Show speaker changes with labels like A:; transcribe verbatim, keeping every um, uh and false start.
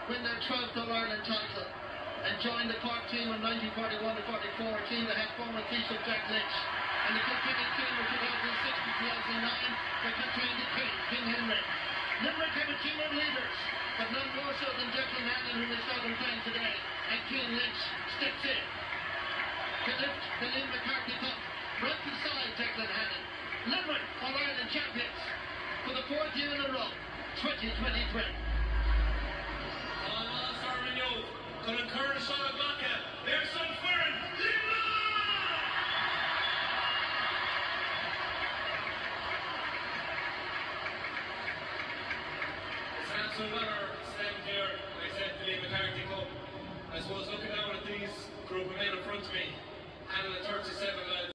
A: win their twelfth All-Ireland title and join the Cork team in nineteen forty-one to forty-four, a team that had former Taoiseach Jack Lynch, and the Kilkenny team in two thousand six to two thousand nine that contained the King, King Henry. Limerick have a team of leaders, but none more so than Declan Hannon, who we saw them playing today, and Cian Lynch steps in to lift the Liam McCarthy Cup right beside Declan Hannon. Limerick All-Ireland champions for the fourth year in a row, twenty twenty-three.
B: Con an cur Sean Glocka, there's some Fern, It's an absolute honour standing here, I said, the Liam McCarthy Cup. I suppose looking down at these group of men in front of me, handling thirty-seven lads.